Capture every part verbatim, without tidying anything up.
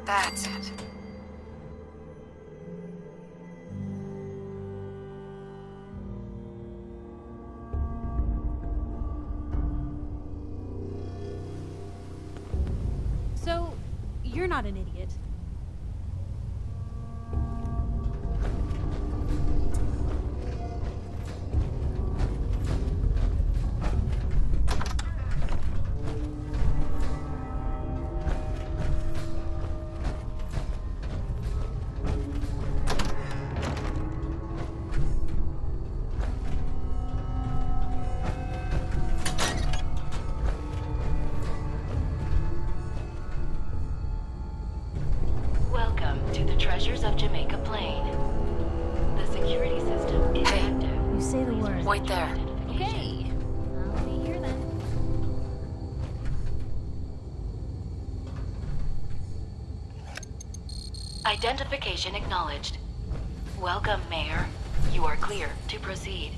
That's it. So, you're not an idiot. To the treasures of Jamaica Plain. The security system is Hey. active. You say the word. Wait there. Okay. I'll be here then. Identification acknowledged. Welcome, Mayor. You are clear to proceed.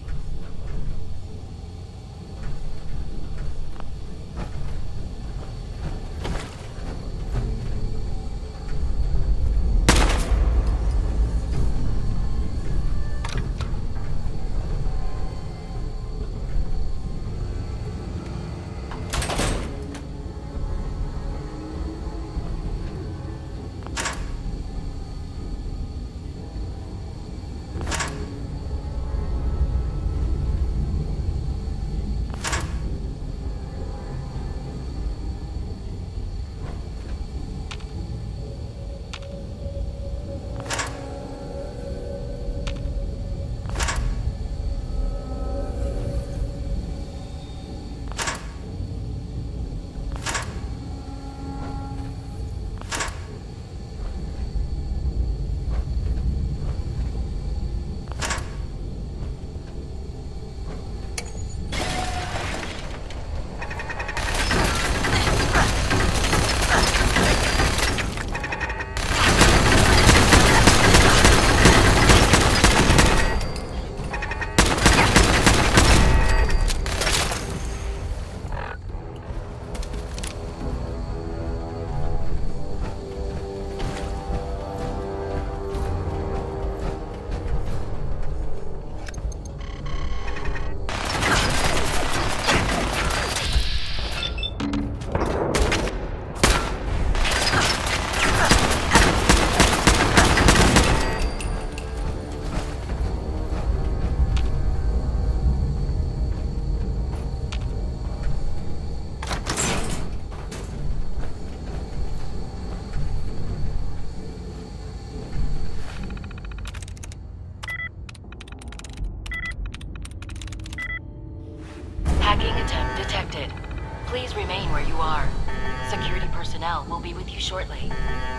Hacking attempt detected. Please remain where you are. Security personnel will be with you shortly.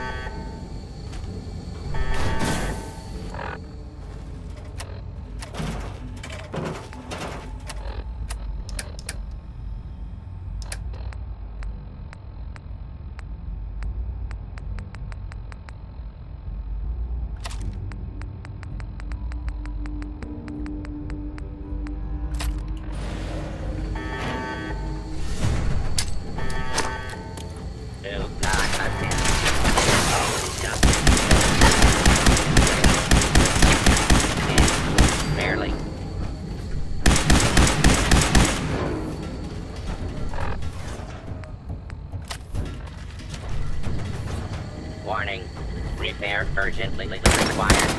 Warning. Repair urgently required.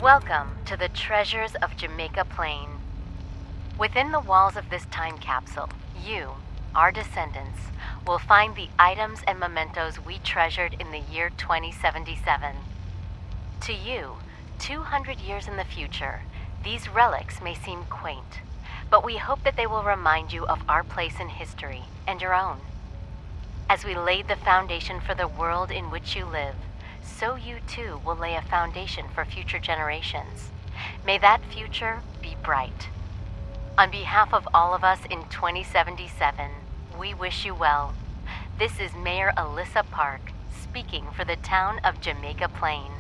Welcome to the treasures of Jamaica Plain. Within the walls of this time capsule, you, our descendants, will find the items and mementos we treasured in the year twenty seventy-seven. To you, two hundred years in the future, these relics may seem quaint, but we hope that they will remind you of our place in history and your own. As we laid the foundation for the world in which you live, so you too will lay a foundation for future generations. May that future be bright. On behalf of all of us in twenty seventy-seven, we wish you well. This is Mayor Alyssa Park speaking for the town of Jamaica Plain.